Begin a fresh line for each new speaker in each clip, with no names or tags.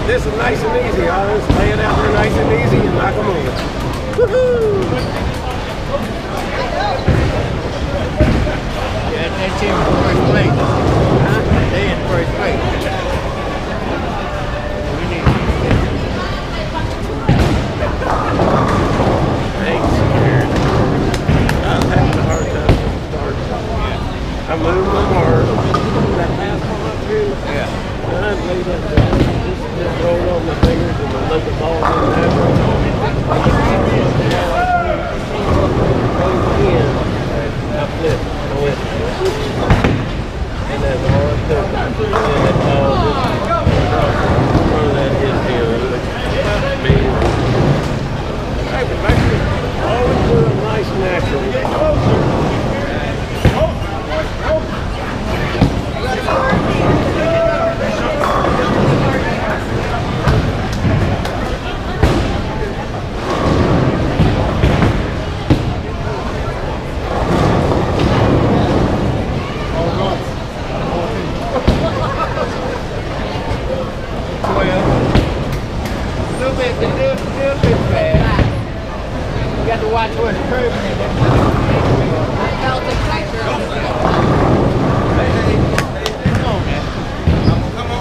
this is nice and easy. I just lay it out there nice and easy and knock them over. Woohoo!
Yeah, that team in first place. Huh? They in first place. We need
Thanks, Aaron. I'm having a hard time starting. I'm moving them hard. That pass come up through.
yeah.
I laid that down. Just rolled on my fingers and I let the ball in there. In. I flipped. I went. And that's all it took. And that ball just front of that hit here. Me. Hey, but back here, always do it nice and natural. Get closer.
Watch where the curve is. I felt it right there. Hey, come on, man. Come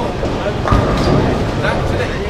on. Not today.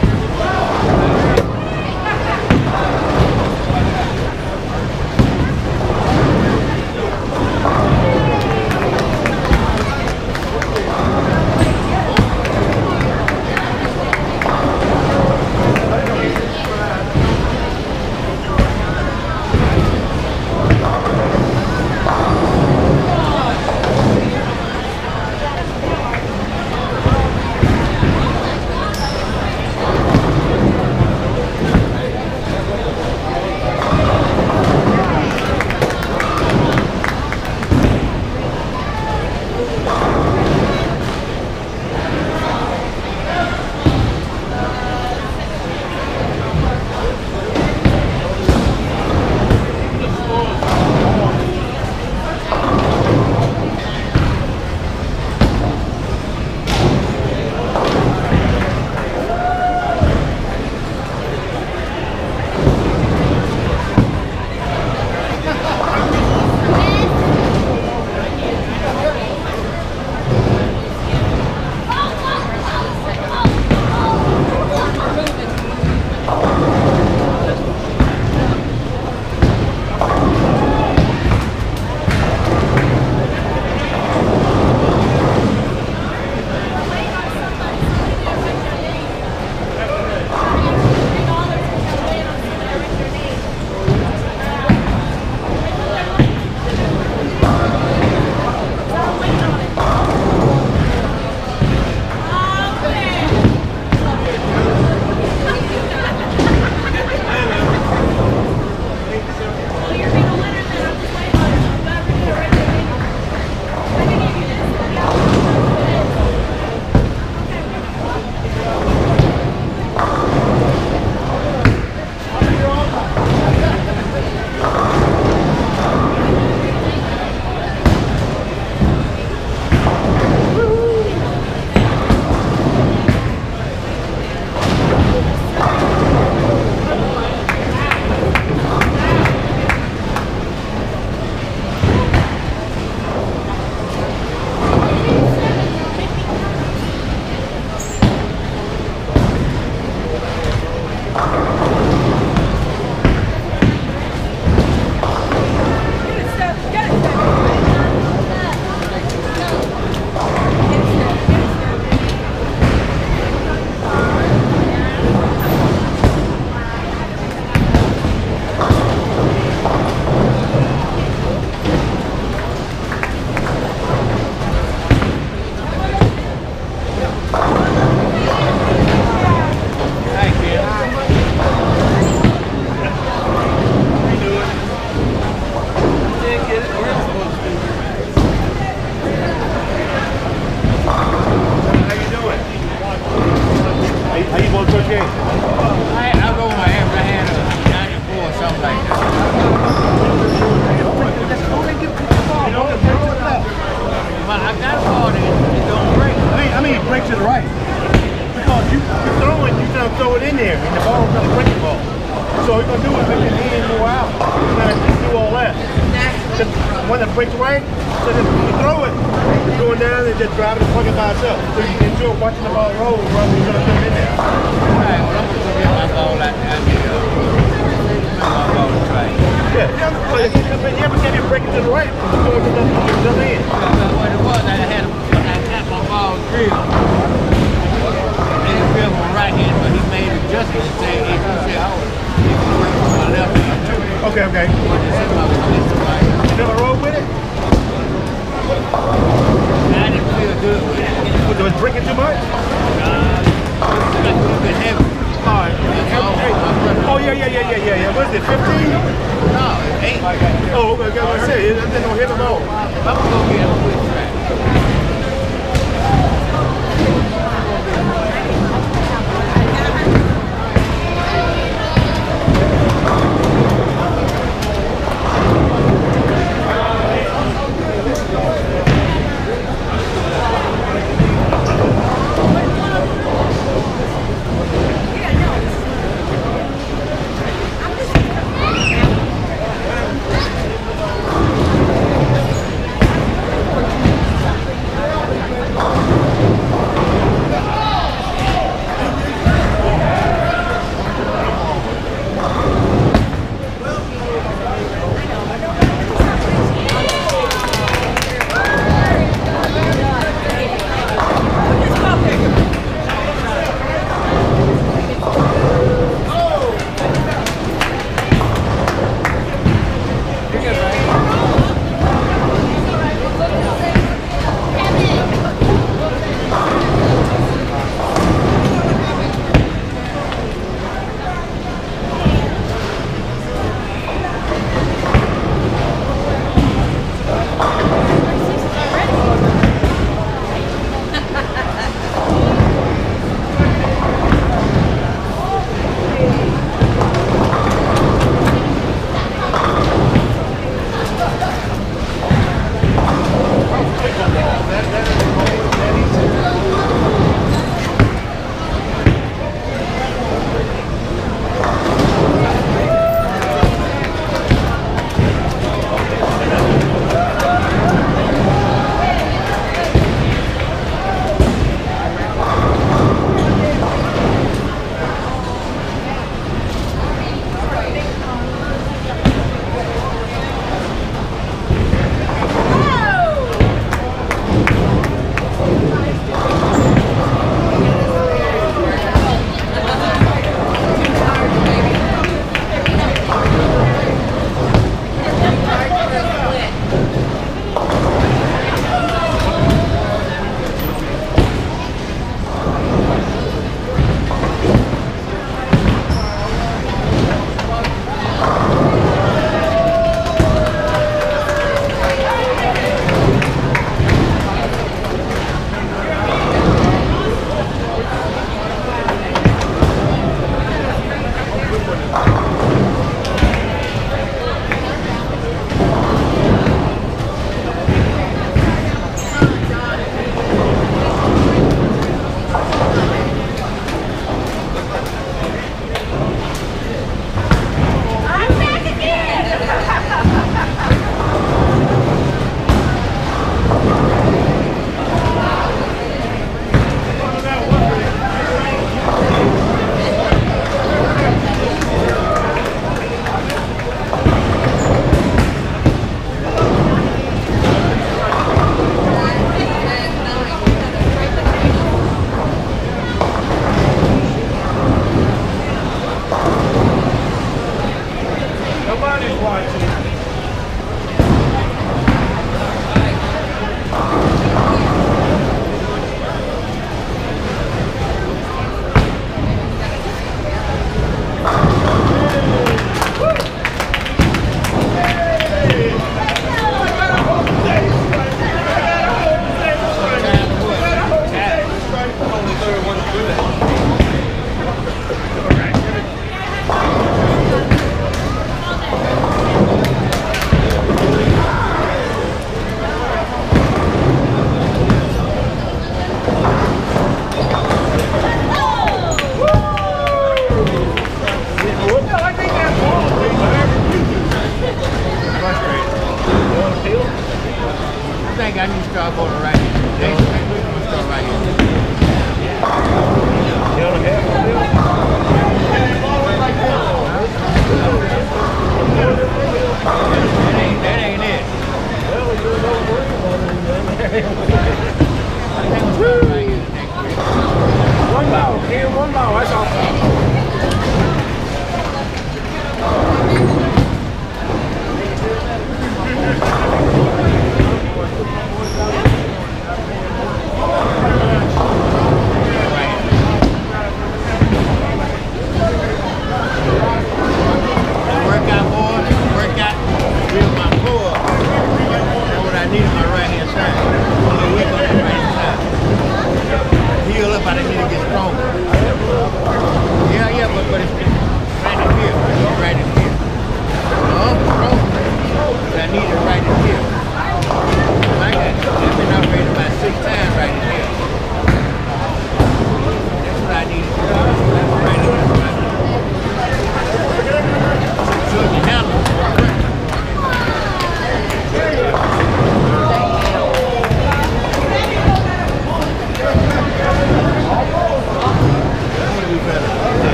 break to the right. Because you're throwing, gonna throw it in there, and the ball's gonna break the ball. So what you're gonna do is make it in more out. You're gonna do all that. Just when it breaks right, so just when you throw it, it's going down and just driving the bucket by itself. So you can enjoy watching the ball roll rather than you're gonna put it in there.
Alright, well, I'm gonna go get my ball out there. My ball to try.
Yeah, but can't even break it to the right. It's going to the in.
What it was, I had my ball drilled. And he drilled my right hand, but he made adjustments and said, he said, he can work with my left hand too.
Okay, okay. You never rolled with it?
I didn't feel good with it.
Was it breaking too much?
It's a little bit heavy.
Oh, yeah. What is it, 15?
No, it's 8.
Oh, okay, I say, it doesn't hit them all.
I'm gonna go get a quick track.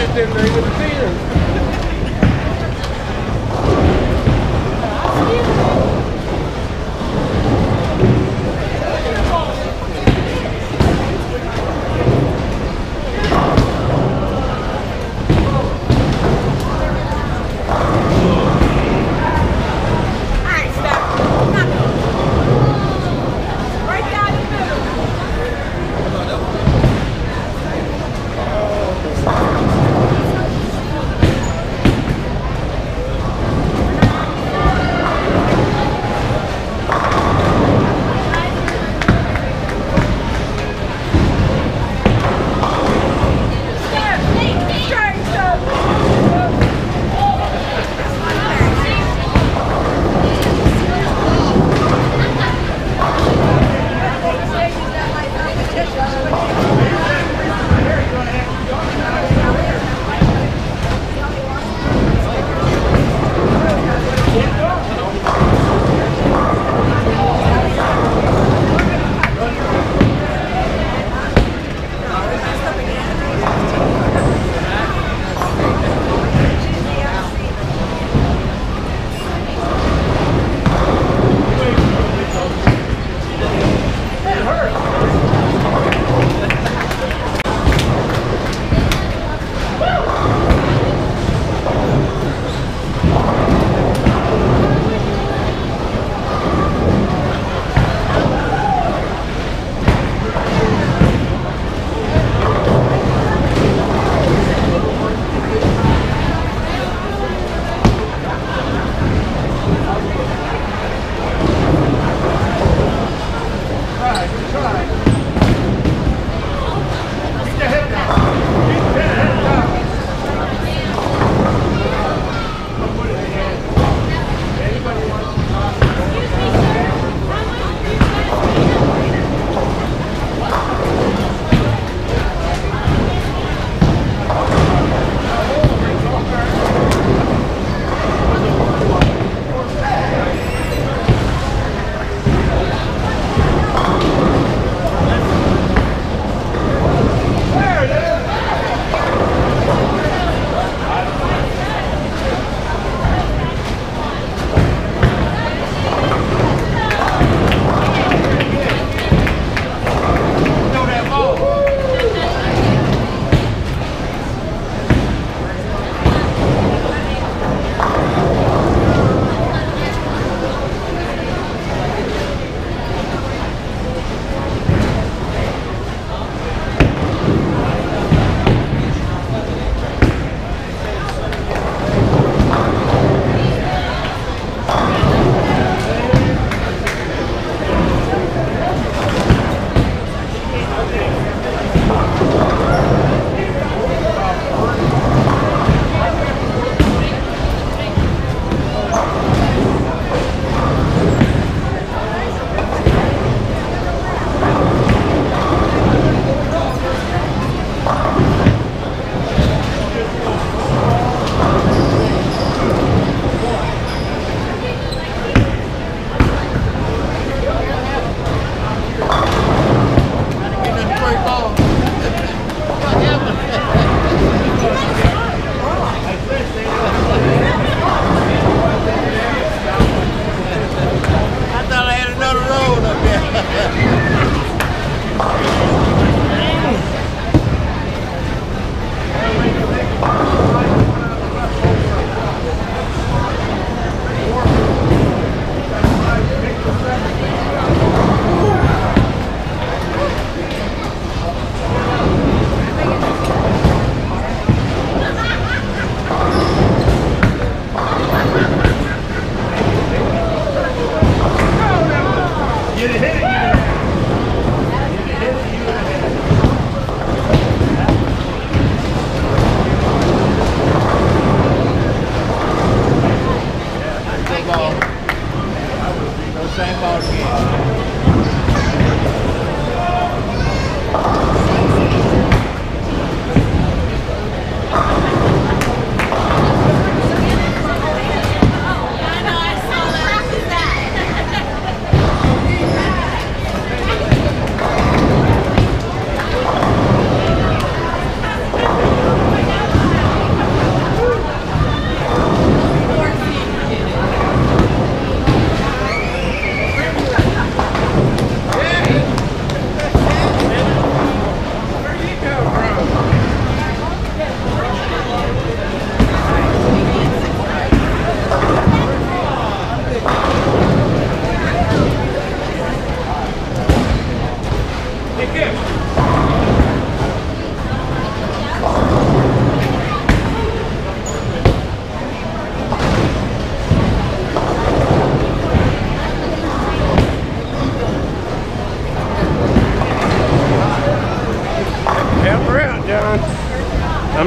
just in there with the pins.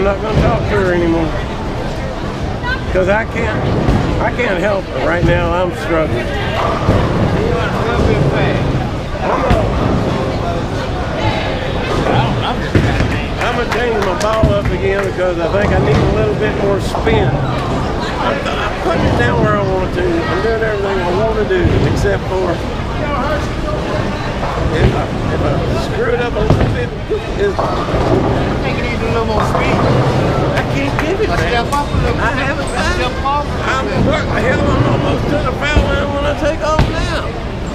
not going to talk to her anymore. Because I can't help her. Right now, I'm struggling. I'm going to change my ball up again because I think I need a little bit more spin. I'm putting it down where I want to. I'm doing everything I want to do except for if I screw it up a little bit.
I think you need a little more speed.
I can't give it, man.
Step up a little bit.
I haven't found it.
Step off.
What the hell? I'm almost to the foul line when I take off now.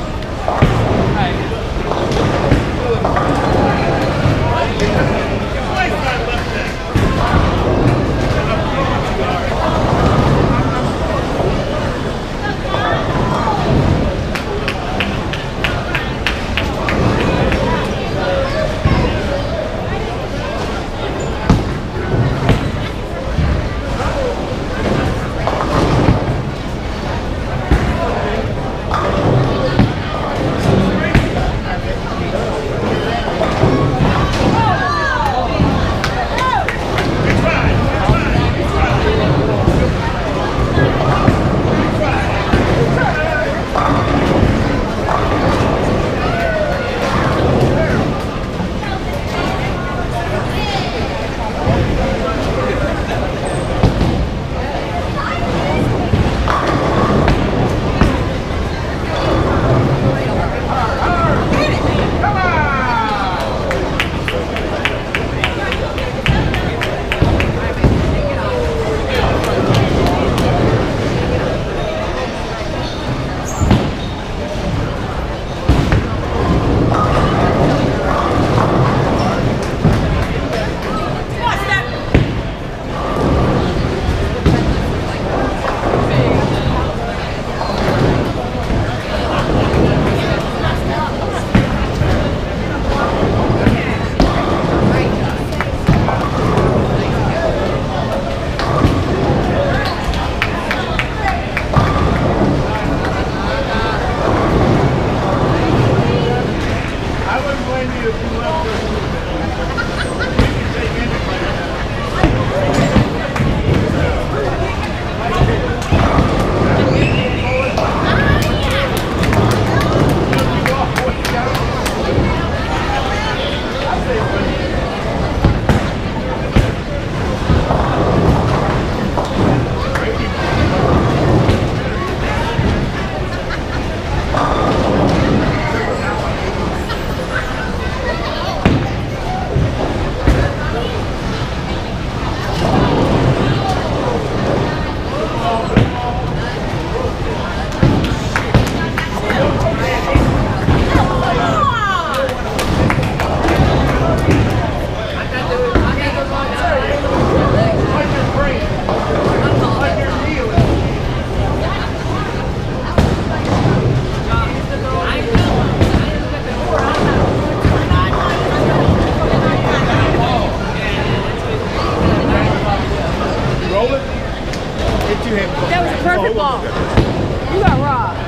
That was a perfect ball. You got robbed.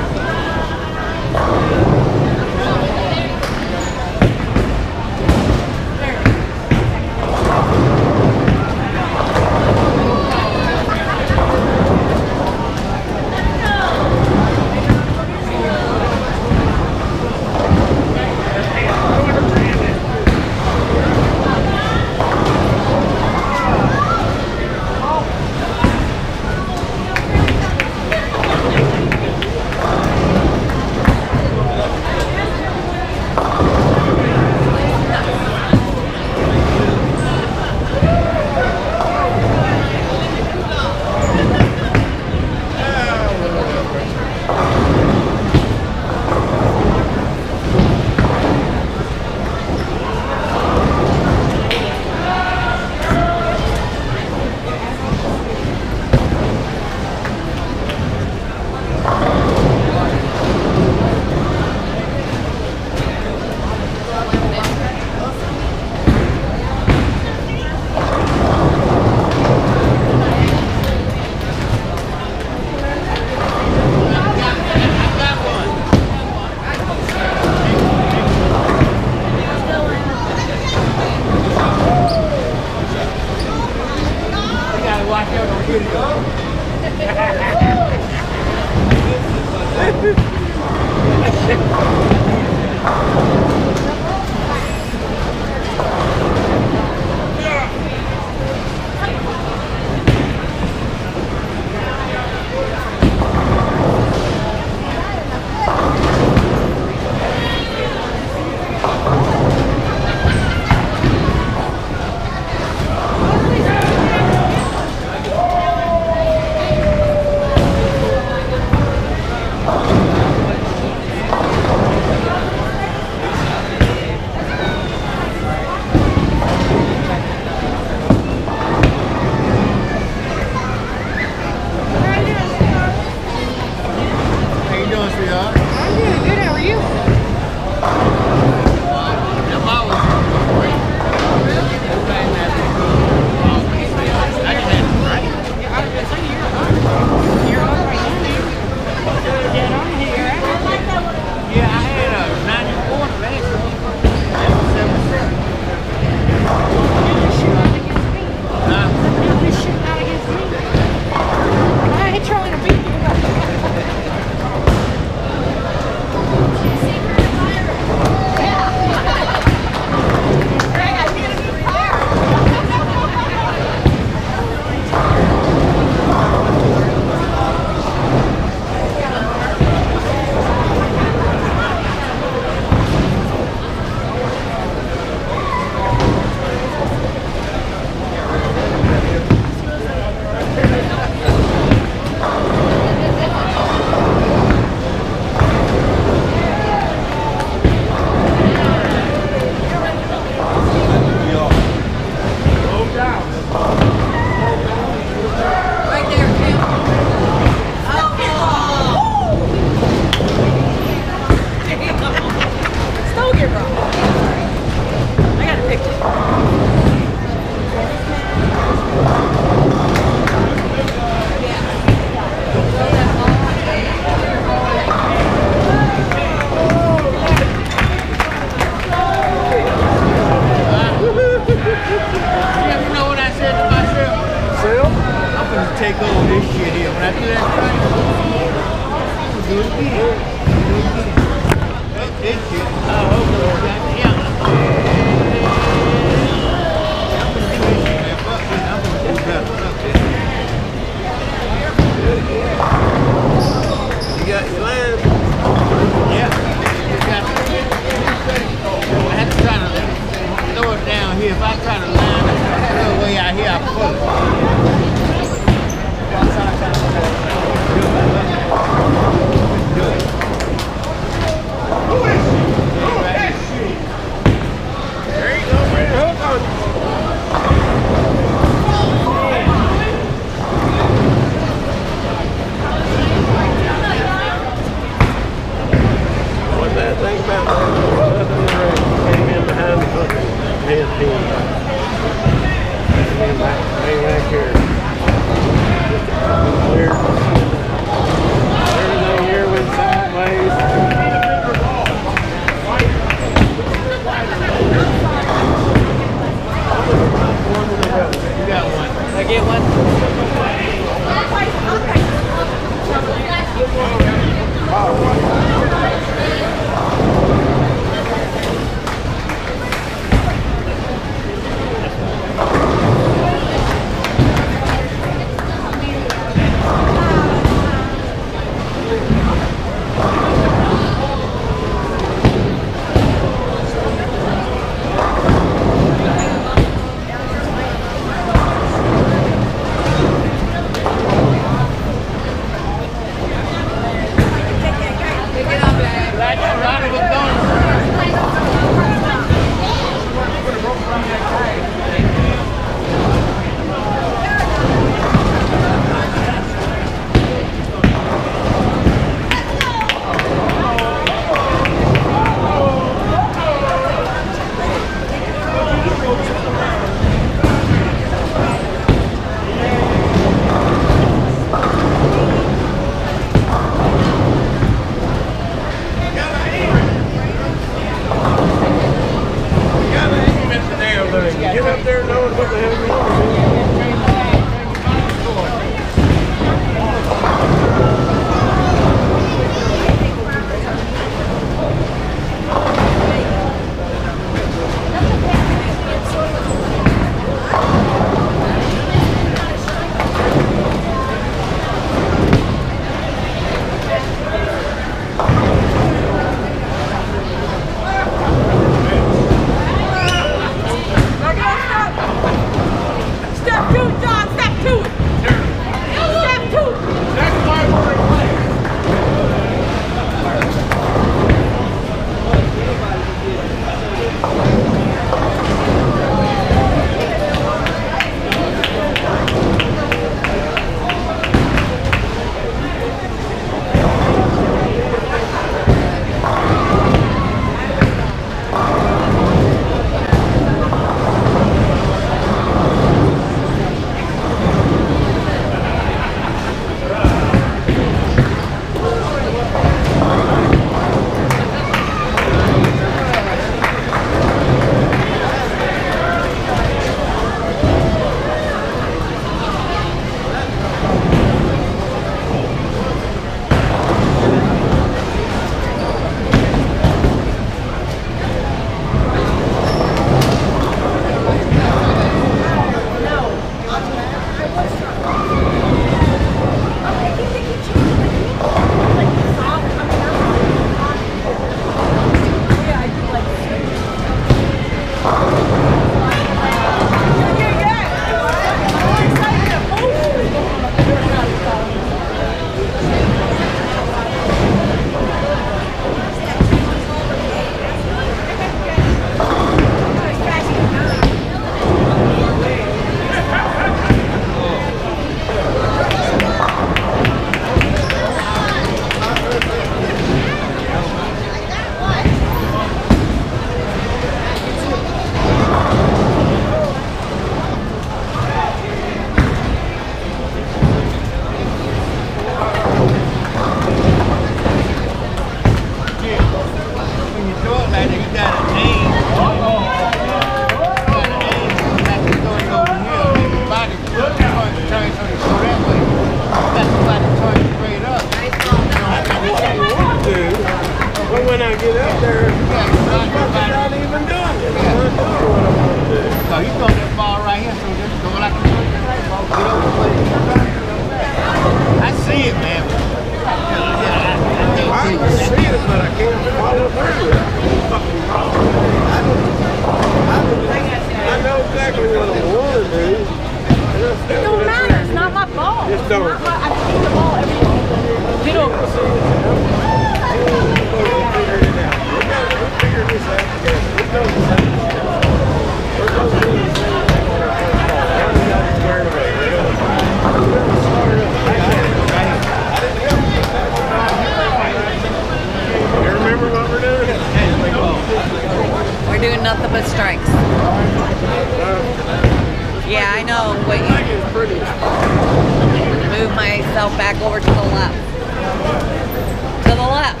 yourself back over to the left. To the left.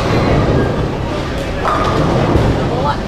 To the left.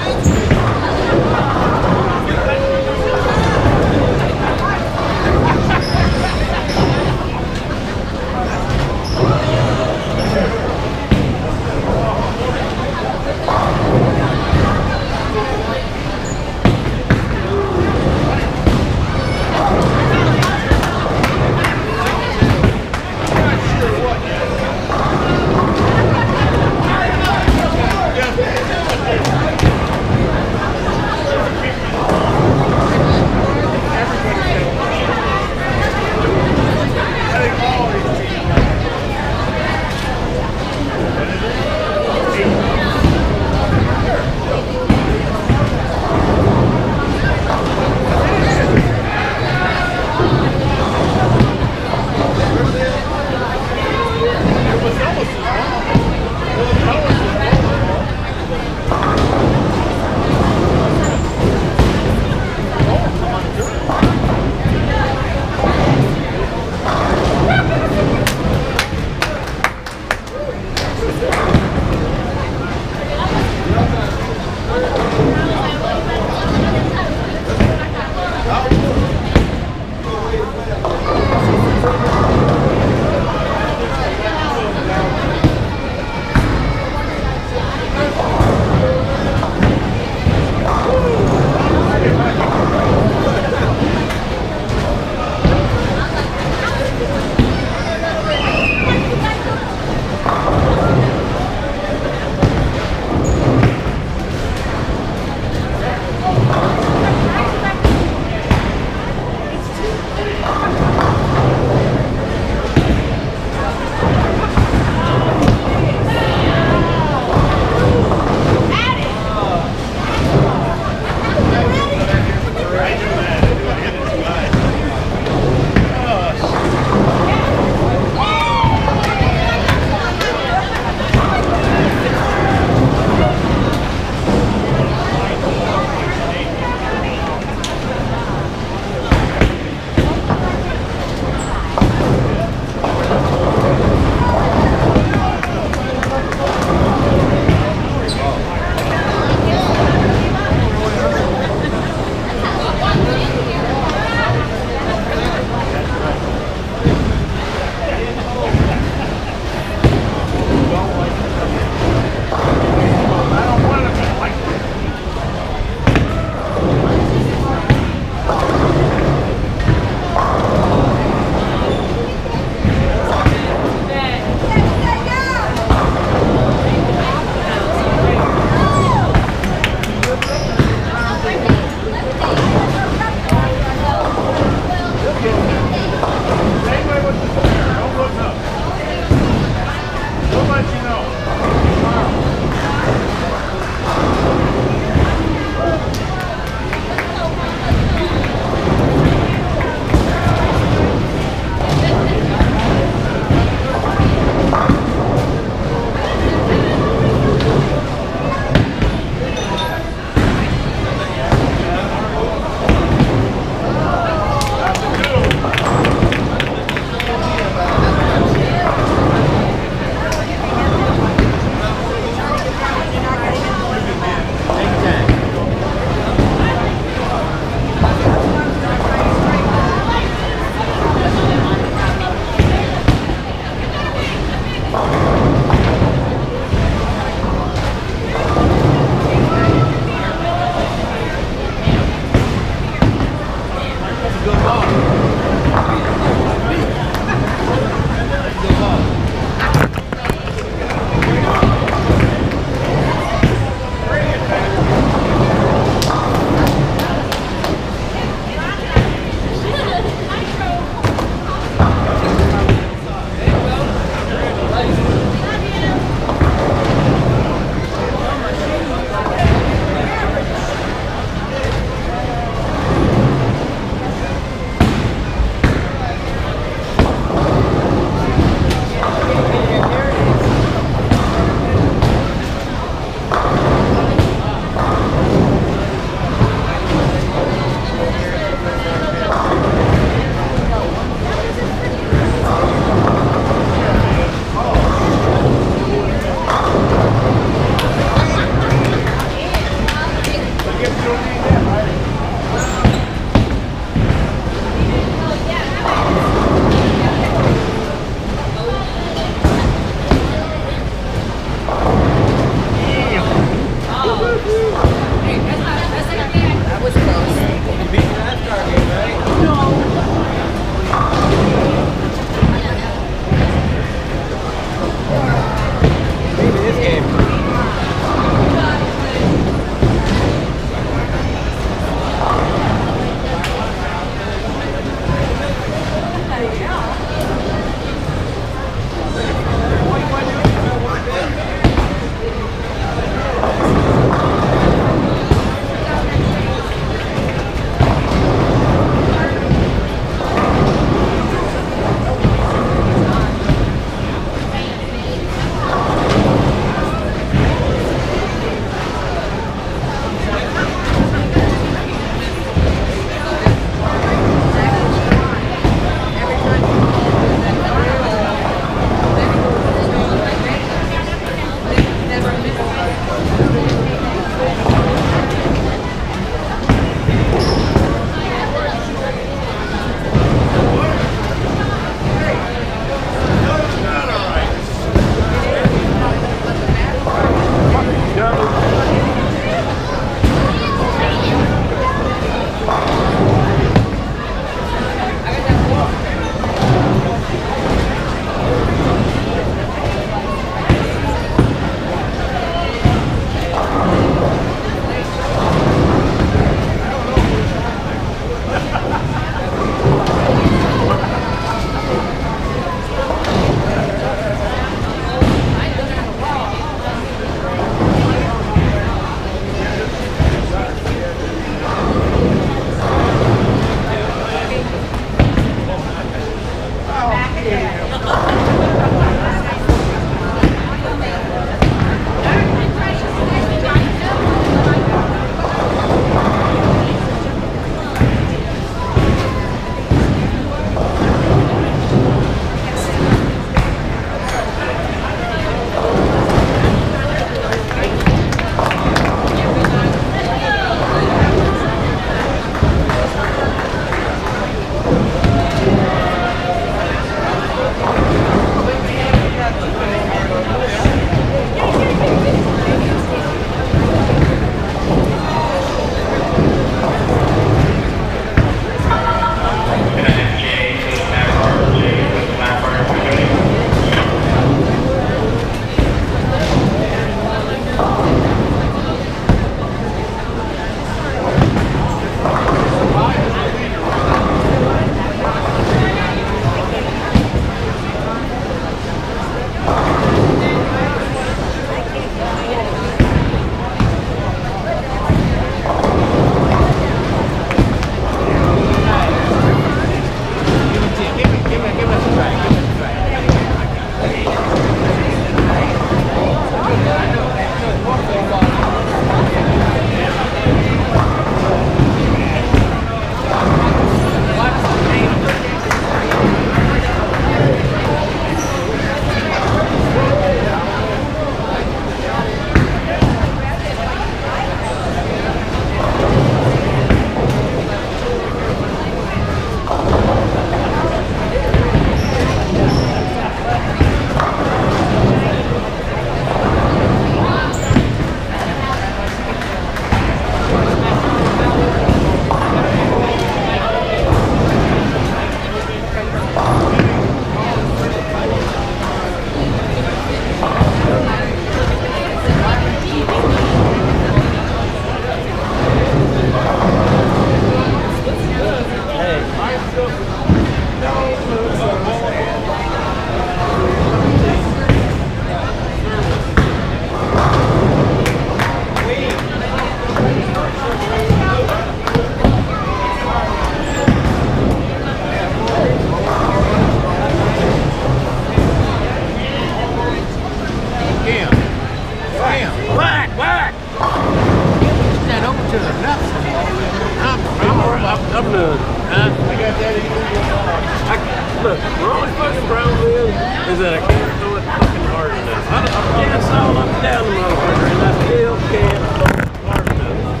Look, the only fucking problem is that I can't throw it fucking hard enough. I can't saw up and down the motherfucker, and I still can't throw it hard enough.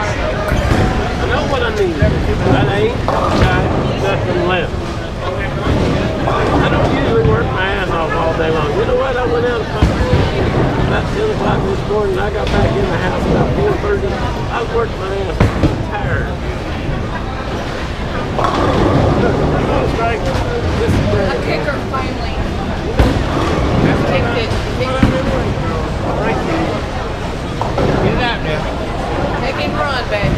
I know what I need. That ain't got nothing left. I don't usually work my ass off all day long. You know what? I went out about 10 o'clock this morning. I got back in the house about 4:30. I worked my ass off. I'm tired.
A kicker finally. Kicked it.
Get it out there.
Take and run, baby.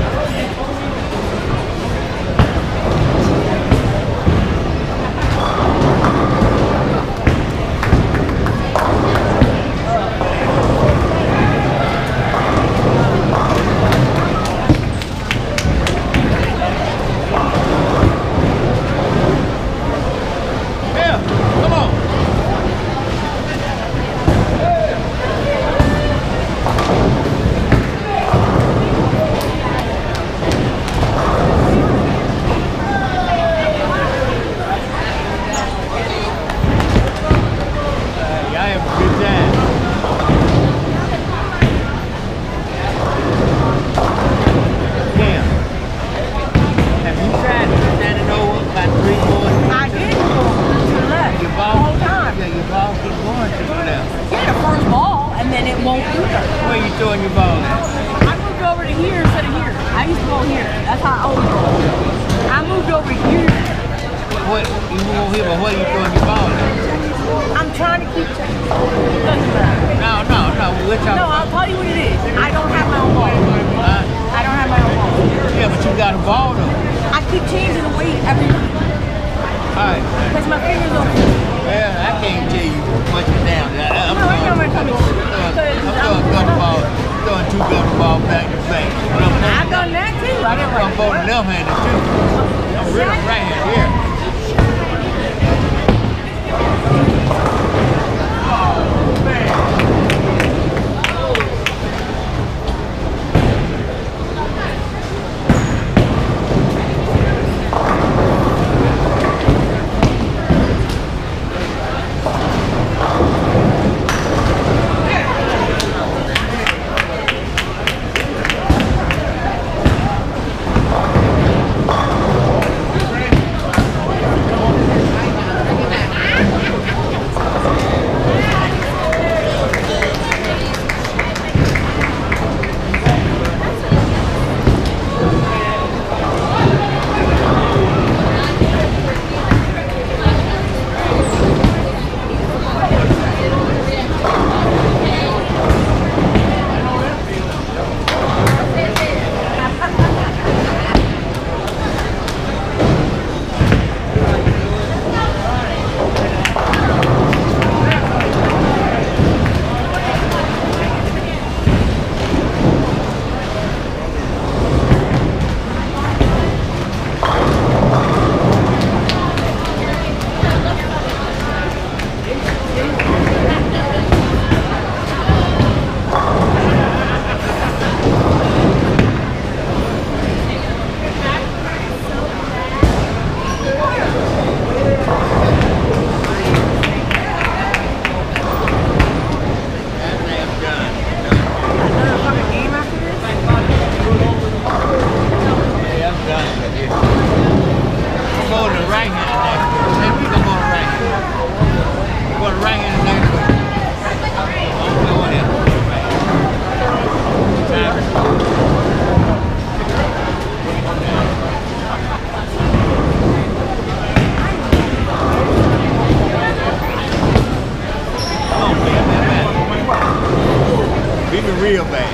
real bad.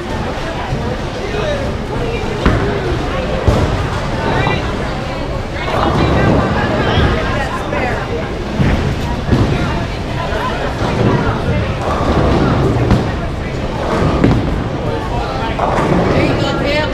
There you go, Tim.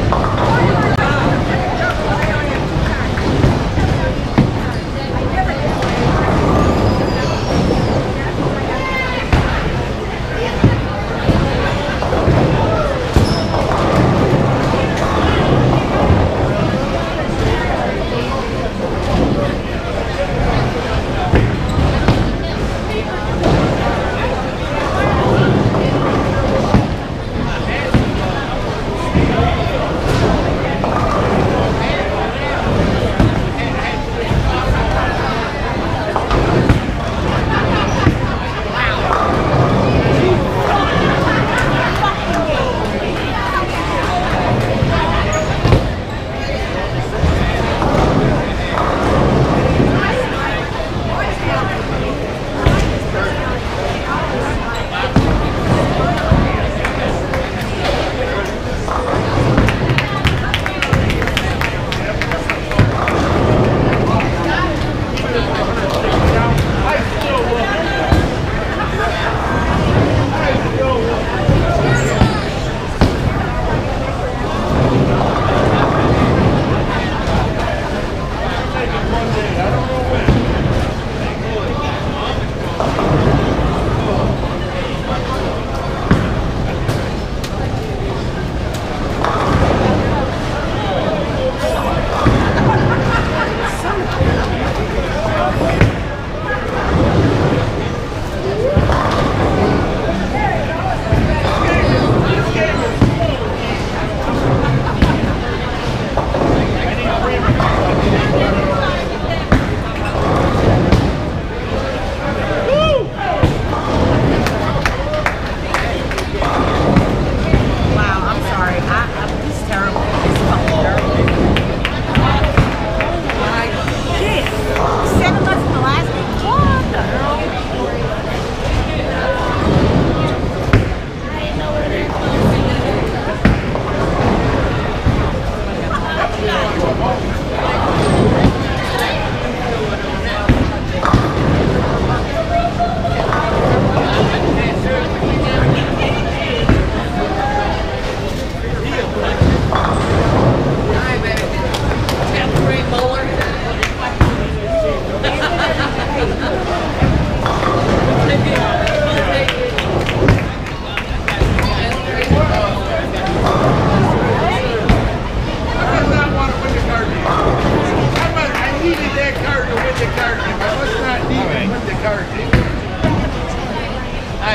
Hi,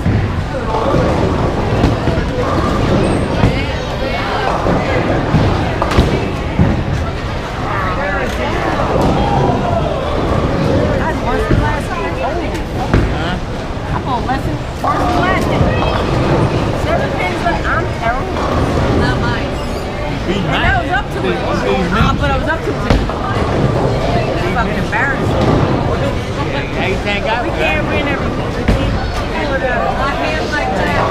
son.
That's worse than last week.
Huh?
I'm on lesson worse than last week. 7 pins, but I'm terrible. Not mine.
Beat
And I was up to it. But I was up to it. It's fucking embarrassing.
How you think I
We
was?
can't win everything. We can't pull it out. My hands like that.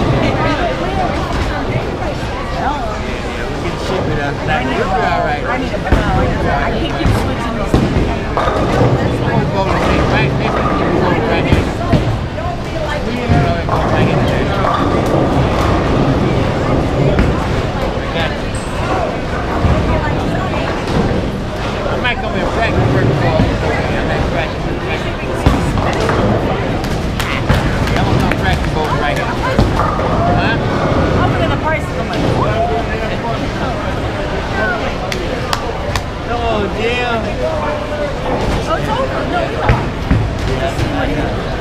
We can ship it up. Like, we'll be all right.
I need a power. I can't keep switching this.
We'll go to the right. Maybe we'll go right here. Go back in there. Got it. I might come in practice work before. I might practice. I'm gonna come practice over right here. Huh?
How much are the prices so much?
Oh, Jim.
Oh, it's over. No, we lost. Just see what it is.